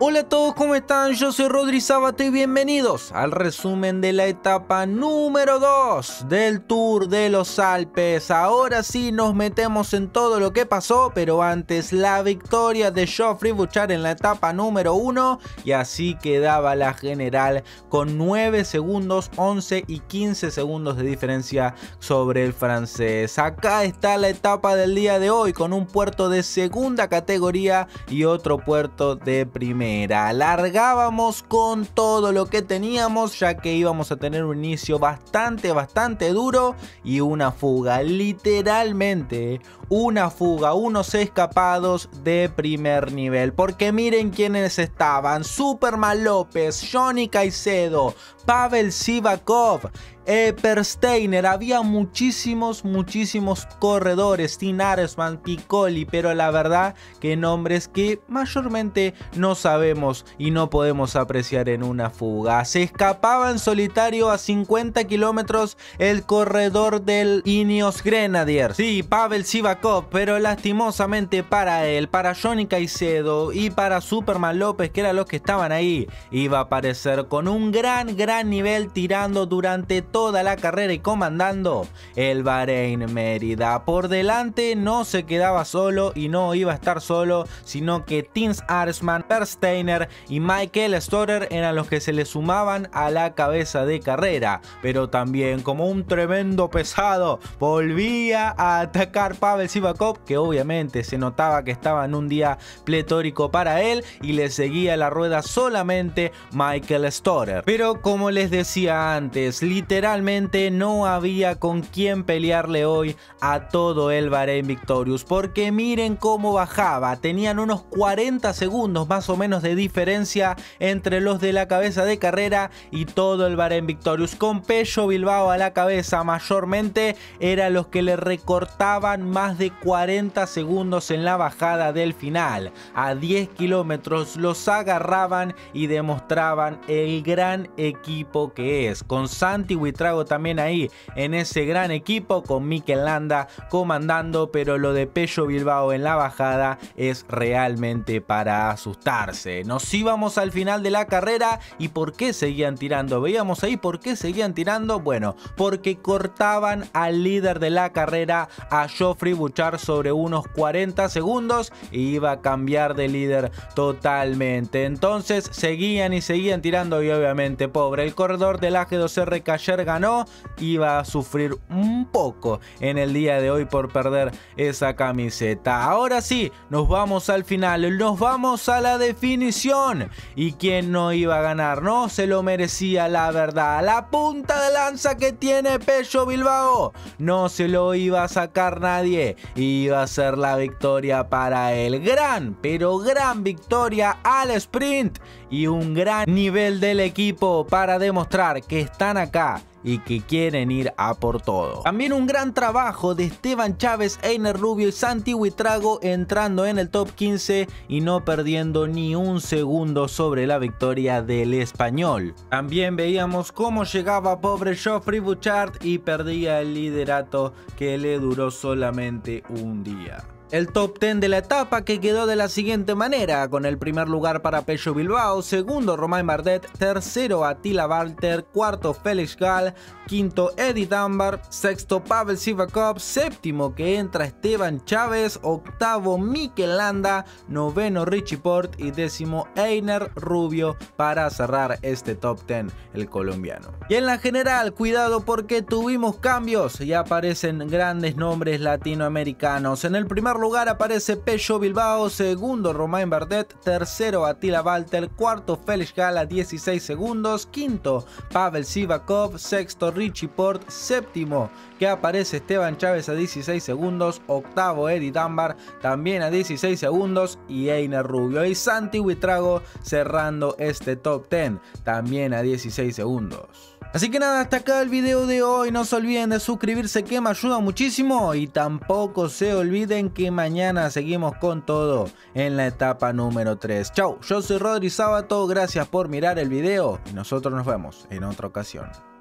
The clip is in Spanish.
Hola a todos, ¿cómo están? Yo soy Rodri Sábato y bienvenidos al resumen de la etapa número 2 del Tour de los Alpes. Ahora sí nos metemos en todo lo que pasó, pero antes la victoria de Geoffrey Bouchard en la etapa número 1 y así quedaba la general con 9 segundos, 11 y 15 segundos de diferencia sobre el francés. Acá está la etapa del día de hoy con un puerto de segunda categoría y otro puerto de primera. Largábamos con todo lo que teníamos, ya que íbamos a tener un inicio bastante duro y una fuga, literalmente una fuga, unos escapados de primer nivel, porque miren quiénes estaban: Superman López, Johnny Caicedo, Pavel Sivakov, Per Steiner. Había muchísimos corredores, Tim Aresman, Piccoli, pero la verdad que nombres que mayormente no sabemos y no podemos apreciar en una fuga. Se escapaba en solitario a 50 kilómetros el corredor del Ineos Grenadiers, sí, Pavel Sivakov, pero lastimosamente para él, para Johnny Caicedo y para Superman López, que eran los que estaban ahí, iba a aparecer con un gran nivel, tirando durante toda la carrera y comandando el Bahrein Mérida. Por delante no se quedaba solo y no iba a estar solo, sino que Tim Aresman, Per Steiner y Michael Storer eran los que se le sumaban a la cabeza de carrera, pero también como un tremendo pesado volvía a atacar Pavel Sivakov, que obviamente se notaba que estaba en un día pletórico para él y le seguía la rueda solamente Michael Storer. Pero como les decía antes, literalmente no había con quién pelearle hoy a todo el Bahrein Victorious, porque miren cómo bajaba. Tenían unos 40 segundos más o menos de diferencia entre los de la cabeza de carrera y todo el Bahrein Victorious, con Pello Bilbao a la cabeza. Mayormente eran los que le recortaban más de 40 segundos en la bajada del final. A 10 kilómetros los agarraban y demostraban el gran equipo que es, con Santi Buitrago también ahí en ese gran equipo, con Mikel Landa comandando, pero lo de Pello Bilbao en la bajada es realmente para asustarse. Nos íbamos al final de la carrera y ¿por qué seguían tirando? Veíamos ahí por qué seguían tirando. Bueno, porque cortaban al líder de la carrera, a Geoffrey Bouchard, sobre unos 40 segundos y iba a cambiar de líder totalmente. Entonces seguían tirando y obviamente, pobre, el corredor del AG2R que ayer ganó iba a sufrir un poco en el día de hoy por perder esa camiseta. Ahora sí, nos vamos al final, nos vamos a la definición. ¿Y quién no iba a ganar? No se lo merecía, la verdad. La punta de lanza que tiene Pello Bilbao no se lo iba a sacar nadie. Iba a ser la victoria para él. Gran, pero gran victoria al sprint y un gran nivel del equipo para demostrar que están acá y que quieren ir a por todo. También un gran trabajo de Esteban Chaves, Einer Rubio y Santi Buitrago entrando en el top 15 y no perdiendo ni un segundo sobre la victoria del español. También veíamos cómo llegaba pobre Geoffrey Bouchard y perdía el liderato que le duró solamente un día. El top 10 de la etapa, que quedó de la siguiente manera, con el primer lugar para Pello Bilbao, segundo Romain Bardet, tercero Attila Valter, cuarto Félix Gall, quinto Eddie Dunbar, sexto Pavel Sivakov, séptimo que entra Esteban Chaves, octavo Mikel Landa, noveno Richie Porte y décimo Einer Rubio para cerrar este top 10 el colombiano. Y en la general, cuidado porque tuvimos cambios y aparecen grandes nombres latinoamericanos. En el primer lugar aparece Pello Bilbao, segundo Romain Bardet, tercero Attila Valter, cuarto Félix Gall a 16 segundos, quinto Pavel Sivakov, sexto Richie Porte, séptimo que aparece Esteban Chaves a 16 segundos, octavo Eddie Dunbar también a 16 segundos y Einer Rubio y Santi Buitrago cerrando este top 10 también a 16 segundos. Así que nada, hasta acá el video de hoy. No se olviden de suscribirse, que me ayuda muchísimo, y tampoco se olviden que mañana seguimos con todo en la etapa número 3. Chau, yo soy Rodri Sábato, gracias por mirar el video y nosotros nos vemos en otra ocasión.